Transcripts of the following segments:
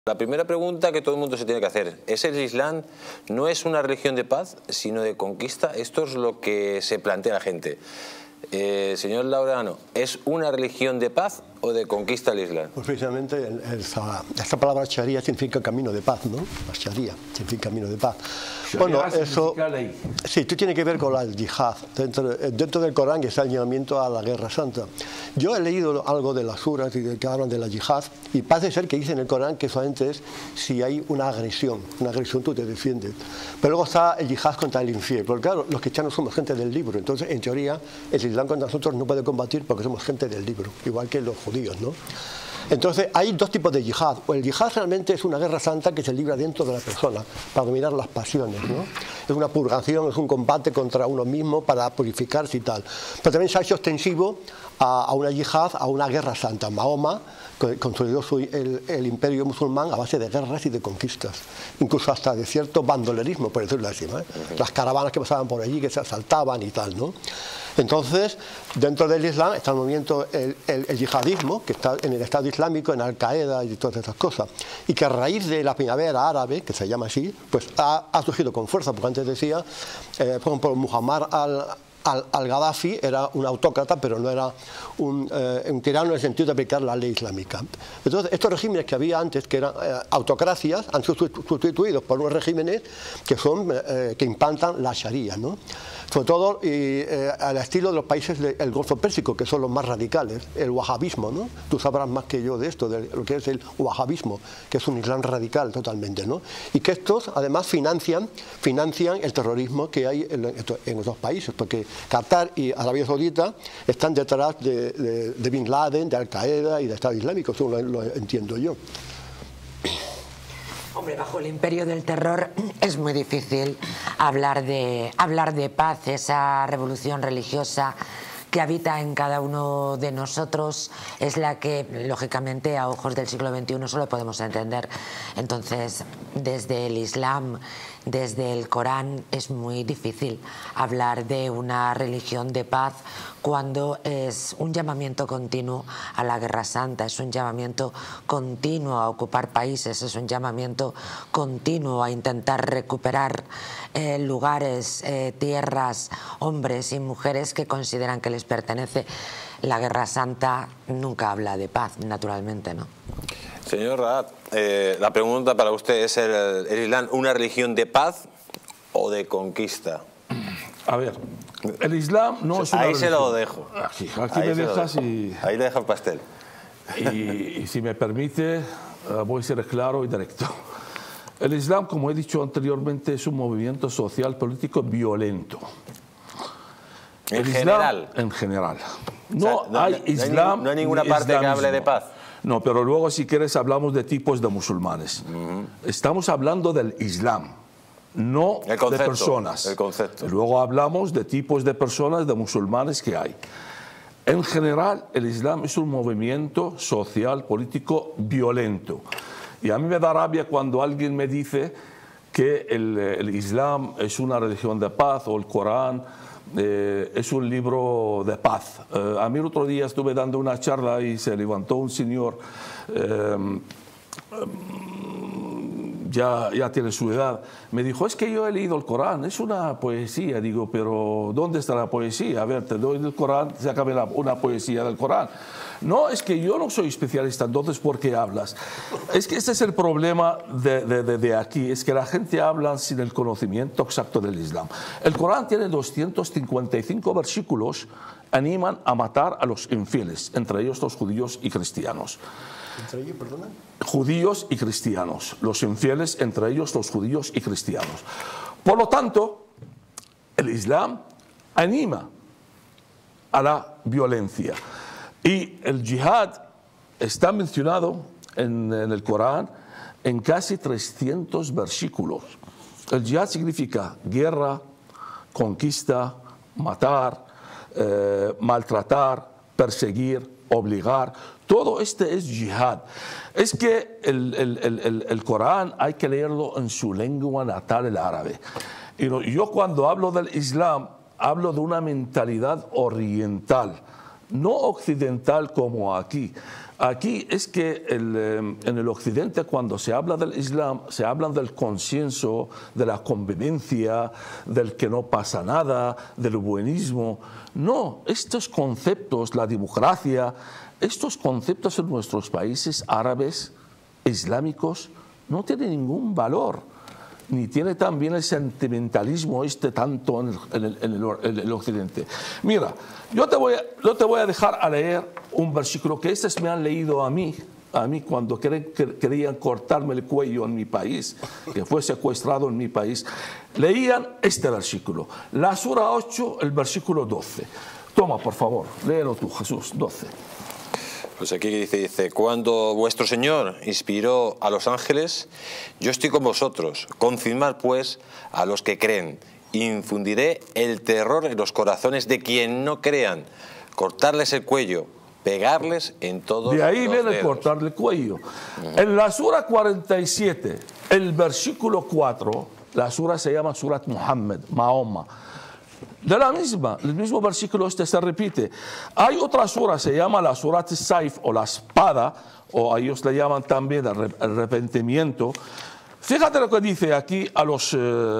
La primera pregunta que todo el mundo se tiene que hacer es: ¿el Islam no es una religión de paz, sino de conquista? Esto es lo que se plantea la gente. Señor Laureano, ¿es una religión de paz o de conquista el Islam? Pues precisamente esta palabra sharia significa camino de paz, ¿no? La sharia significa camino de paz. Bueno, eso sí, tú tiene que ver con la yihad. Dentro del Corán está el llamamiento a la guerra santa. Yo he leído algo de las suras que hablan de la yihad y parece ser que dice en el Corán que solamente es si hay una agresión tú te defiendes. Pero luego está el yihad contra el infiel. Porque claro, los cristianos somos gente del libro, entonces en teoría el Islam contra nosotros no puede combatir porque somos gente del libro, igual que los judíos, ¿no? Entonces hay dos tipos de yihad. El yihad realmente es una guerra santa que se libra dentro de la persona para dominar las pasiones, ¿no? Es una purgación, es un combate contra uno mismo para purificarse y tal. Pero también se ha hecho extensivo a una yihad, a una guerra santa. Mahoma consolidó el imperio musulmán a base de guerras y de conquistas, incluso hasta de cierto bandolerismo, por decirlo así, ¿no? Las caravanas que pasaban por allí, que se asaltaban y tal, ¿no? Entonces, dentro del Islam está el movimiento, el yihadismo, que está en el Estado Islámico, en Al-Qaeda y todas esas cosas, y que a raíz de la primavera árabe, que se llama así, pues ha surgido con fuerza, porque antes decía, por ejemplo, Muhammad al-Gaddafi era un autócrata, pero no era un tirano en el sentido de aplicar la ley islámica. Entonces, estos regímenes que había antes, que eran autocracias, han sido sustituidos por unos regímenes que implantan la sharia, ¿no? Sobre todo al estilo de los países del Golfo Pérsico, que son los más radicales, el wahabismo, ¿no? Tú sabrás más que yo de esto, de lo que es el wahabismo, que es un islam radical totalmente, ¿no? Y que estos además financian el terrorismo que hay en otros países, porque Qatar y Arabia Saudita están detrás de Bin Laden, de Al-Qaeda y del Estado Islámico, según lo entiendo yo. Hombre, bajo el imperio del terror es muy difícil hablar de paz. Esa revolución religiosa que habita en cada uno de nosotros es la que, lógicamente, a ojos del siglo XXI solo podemos entender. Entonces, desde el Islam, desde el Corán, es muy difícil hablar de una religión de paz cuando es un llamamiento continuo a la guerra santa, es un llamamiento continuo a ocupar países, es un llamamiento continuo a intentar recuperar lugares, tierras, hombres y mujeres que consideran que les pertenece. La guerra santa nunca habla de paz, naturalmente, ¿no? Señor Raad, la pregunta para usted es: ¿el Islam una religión de paz o de conquista? A ver, el Islam no es una religión. Ahí se lo dejo. Aquí me dejas y... Ahí le dejo el pastel. Y si me permite, voy a ser claro y directo. El Islam, como he dicho anteriormente, es un movimiento social político violento. ¿En general? En general. No hay Islam. No hay ninguna parte que hable de paz. No, pero luego, si quieres, hablamos de tipos de musulmanes. Estamos hablando del Islam, no de personas. El concepto. Luego hablamos de tipos de personas, de musulmanes que hay. En general, el Islam es un movimiento social, político, violento. Y a mí me da rabia cuando alguien me dice que el Islam es una religión de paz, o el Corán es un libro de paz. A mí el otro día estuve dando una charla y se levantó un señor, ya tiene su edad, me dijo: es que yo he leído el Corán, es una poesía. Digo: pero ¿dónde está la poesía? A ver, te doy el Corán, sácame una poesía del Corán. No, es que yo no soy especialista, entonces ¿por qué hablas? Es que este es el problema de aquí, es que la gente habla sin el conocimiento exacto del Islam. El Corán tiene 255 versículos, animan a matar a los infieles, entre ellos los judíos y cristianos. ¿Entre ellos, perdona? Judíos y cristianos, los infieles, entre ellos los judíos y cristianos. Por lo tanto, el Islam anima a la violencia. Y el yihad está mencionado en el Corán en casi 300 versículos. El yihad significa guerra, conquista, matar, maltratar, perseguir, obligar. Todo este es yihad. Es que el Corán hay que leerlo en su lengua natal, el árabe. Y yo cuando hablo del Islam, hablo de una mentalidad oriental, no occidental como aquí. Aquí es que en el occidente, cuando se habla del Islam, se habla del consenso, de la convivencia, del que no pasa nada, del buenismo. No, estos conceptos, la democracia, estos conceptos en nuestros países árabes, islámicos, no tienen ningún valor, ni tiene también el sentimentalismo tanto en el occidente. Mira, yo te voy a dejar a leer un versículo que me han leído a mí cuando querían cortarme el cuello en mi país, que fue secuestrado en mi país. Leían este versículo, la Sura 8, el versículo 12. Toma, por favor, léelo tú, Jesús, 12. Pues aquí dice, cuando vuestro Señor inspiró a los ángeles, yo estoy con vosotros, confirmad pues a los que creen, infundiré el terror en los corazones de quien no crean, cortarles el cuello, pegarles en todos los dedos. De ahí viene cortarle el cuello. En la Sura 47, el versículo 4, la Sura se llama Surat Muhammad, Mahoma. De el mismo versículo se repite. Hay otra sura, se llama la Surat Saif o la espada, o ellos le llaman también el arrepentimiento. Fíjate lo que dice aquí a los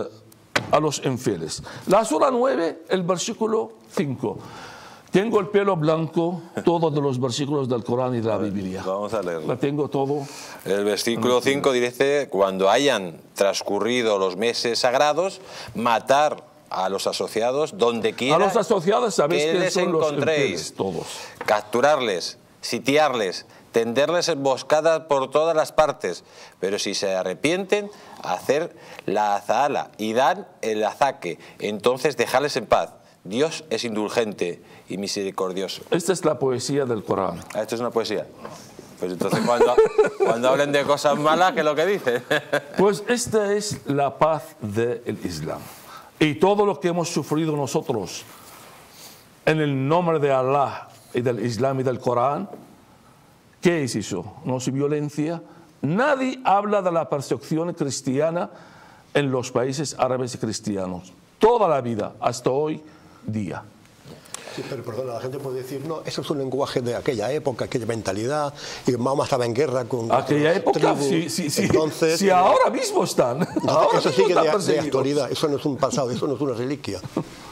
infieles. La Sura 9, el versículo 5. Tengo el pelo blanco, todos de los versículos del Corán y de la Biblia. Vamos a leerlo. La tengo todo. El versículo 5 dice, cuando hayan transcurrido los meses sagrados, matar a los asociados donde quiera. A los asociados sabéis que les son encontréis, los todos. Capturarles, sitiarles, tenderles emboscadas por todas las partes, pero si se arrepienten, hacer la azahala y dan el azaque, entonces dejarles en paz. Dios es indulgente y misericordioso. Esta es la poesía del Corán. Esto es una poesía. Pues entonces cuando hablen de cosas malas, ¿qué es lo que dicen? Pues esta es la paz del Islam. Y todo lo que hemos sufrido nosotros en el nombre de Allah y del Islam y del Corán, ¿qué es eso? ¿No es violencia? Nadie habla de la persecución cristiana en los países árabes y cristianos. Toda la vida, hasta hoy día. Sí, pero perdona, la gente puede decir, no, eso es un lenguaje de aquella época, aquella mentalidad, y Mahoma estaba en guerra con aquella época, tribus. Sí. Entonces, sí, ahora mismo están. Ahora eso mismo sigue están de actualidad, eso no es un pasado, eso no es una reliquia.